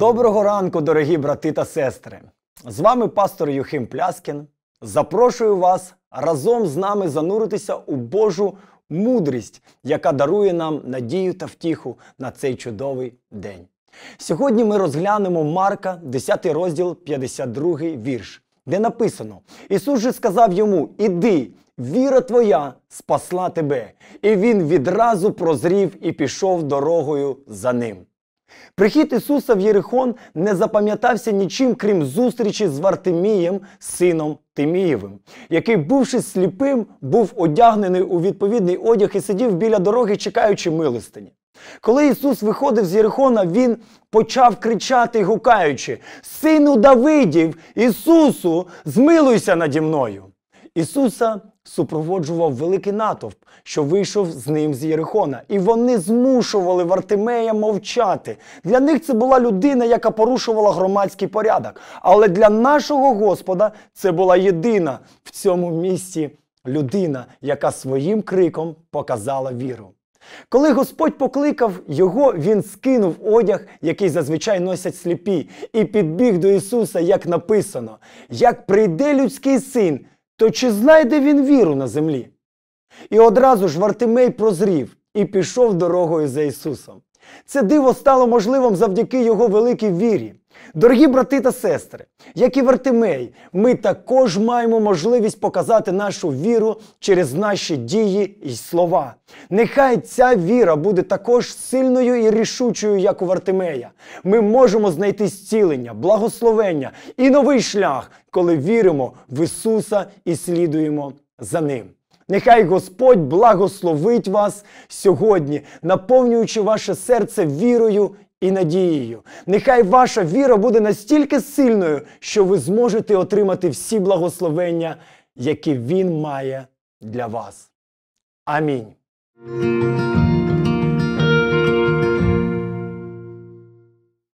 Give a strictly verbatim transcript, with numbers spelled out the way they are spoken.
Доброго ранку, дорогі брати та сестри! З вами пастор Юхим Пляскін. Запрошую вас разом з нами зануритися у Божу мудрість, яка дарує нам надію та втіху на цей чудовий день. Сьогодні ми розглянемо Марка, десятий розділ, п'ятдесят другий вірш, де написано: «Ісус же сказав йому: іди, віра твоя спасла тебе». І він відразу прозрів і пішов дорогою за ним. Прихід Ісуса в Єрихон не запам'ятався нічим, крім зустрічі з Вартимієм, сином Тимієвим, який, бувши сліпим, був одягнений у відповідний одяг і сидів біля дороги, чекаючи милостині. Коли Ісус виходив з Єрихона, Він почав кричати, гукаючи: «Сину Давидів, Ісусу, змилуйся наді мною!» Ісуса супроводжував великий натовп, що вийшов з ним з Єрихона. І вони змушували Вартимея мовчати. Для них це була людина, яка порушувала громадський порядок. Але для нашого Господа це була єдина в цьому місці людина, яка своїм криком показала віру. Коли Господь покликав його, він скинув одяг, який зазвичай носять сліпі, і підбіг до Ісуса, як написано: «Як прийде людський син, то чи знайде він віру на землі?» І одразу ж Вартимей прозрів і пішов дорогою за Ісусом. Це диво стало можливим завдяки його великій вірі. Дорогі брати та сестри, як і Вартимей, ми також маємо можливість показати нашу віру через наші дії і слова. Нехай ця віра буде також сильною і рішучою, як у Вартимея. Ми можемо знайти зцілення, благословення і новий шлях, коли віримо в Ісуса і слідуємо за Ним. Нехай Господь благословить вас сьогодні, наповнюючи ваше серце вірою і надією. Нехай ваша віра буде настільки сильною, що ви зможете отримати всі благословення, які Він має для вас. Амінь.